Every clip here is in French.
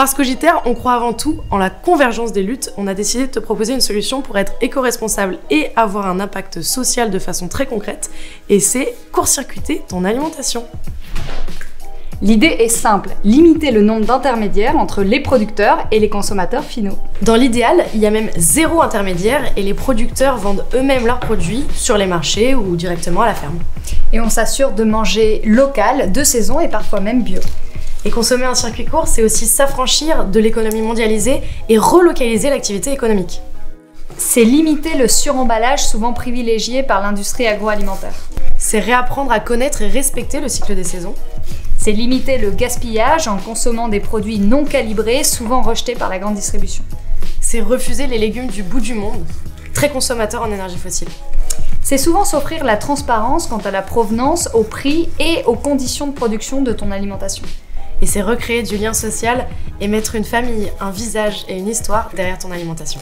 Parce qu'au JTR, on croit avant tout en la convergence des luttes, on a décidé de te proposer une solution pour être éco-responsable et avoir un impact social de façon très concrète, et c'est court-circuiter ton alimentation. L'idée est simple, limiter le nombre d'intermédiaires entre les producteurs et les consommateurs finaux. Dans l'idéal, il y a même 0 intermédiaire et les producteurs vendent eux-mêmes leurs produits sur les marchés ou directement à la ferme. Et on s'assure de manger local, de saison et parfois même bio. Et consommer un circuit court, c'est aussi s'affranchir de l'économie mondialisée et relocaliser l'activité économique. C'est limiter le suremballage souvent privilégié par l'industrie agroalimentaire. C'est réapprendre à connaître et respecter le cycle des saisons. C'est limiter le gaspillage en consommant des produits non calibrés, souvent rejetés par la grande distribution. C'est refuser les légumes du bout du monde, très consommateurs en énergie fossile. C'est souvent s'offrir la transparence quant à la provenance, au prix et aux conditions de production de ton alimentation. Et c'est recréer du lien social et mettre une famille, un visage et une histoire derrière ton alimentation.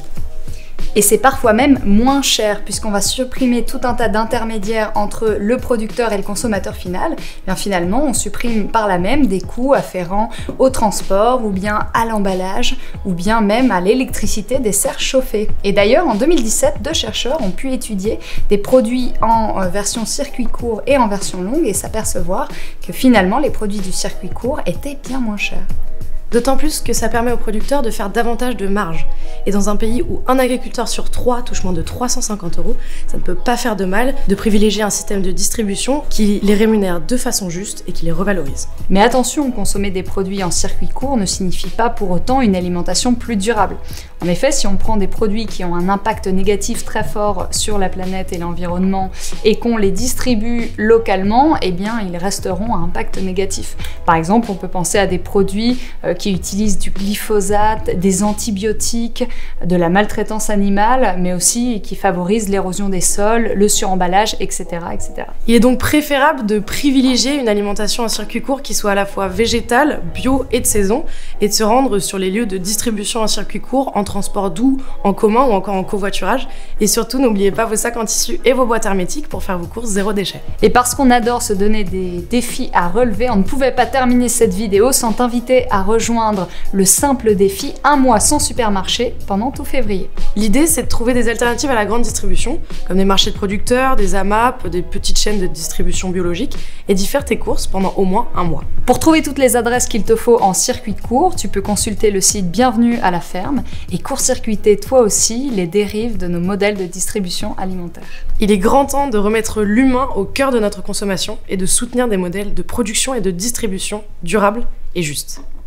Et c'est parfois même moins cher puisqu'on va supprimer tout un tas d'intermédiaires entre le producteur et le consommateur final. Et bien finalement, on supprime par là même des coûts afférents au transport ou bien à l'emballage ou bien même à l'électricité des serres chauffées. Et d'ailleurs, en 2017, 2 chercheurs ont pu étudier des produits en version circuit court et en version longue et s'apercevoir que finalement, les produits du circuit court étaient bien moins chers. D'autant plus que ça permet aux producteurs de faire davantage de marge. Et dans un pays où un agriculteur sur 3 touche moins de 350 €, ça ne peut pas faire de mal de privilégier un système de distribution qui les rémunère de façon juste et qui les revalorise. Mais attention, consommer des produits en circuit court ne signifie pas pour autant une alimentation plus durable. En effet, si on prend des produits qui ont un impact négatif très fort sur la planète et l'environnement et qu'on les distribue localement, eh bien ils resteront à impact négatif. Par exemple, on peut penser à des produits qui utilisent du glyphosate, des antibiotiques, de la maltraitance animale, mais aussi qui favorisent l'érosion des sols, le suremballage, etc., etc. Il est donc préférable de privilégier une alimentation en circuit court qui soit à la fois végétale, bio et de saison, et de se rendre sur les lieux de distribution en circuit court, en transport doux, en commun ou encore en covoiturage. Et surtout, n'oubliez pas vos sacs en tissu et vos boîtes hermétiques pour faire vos courses 0 déchet. Et parce qu'on adore se donner des défis à relever, on ne pouvait pas terminer cette vidéo sans t'inviter à rejoindre le simple défi 1 mois sans supermarché pendant tout février. L'idée, c'est de trouver des alternatives à la grande distribution, comme des marchés de producteurs, des AMAP, des petites chaînes de distribution biologique, et d'y faire tes courses pendant au moins 1 mois. Pour trouver toutes les adresses qu'il te faut en circuit court, tu peux consulter le site Bienvenue à la ferme et court-circuiter toi aussi les dérives de nos modèles de distribution alimentaire. Il est grand temps de remettre l'humain au cœur de notre consommation et de soutenir des modèles de production et de distribution durables et justes.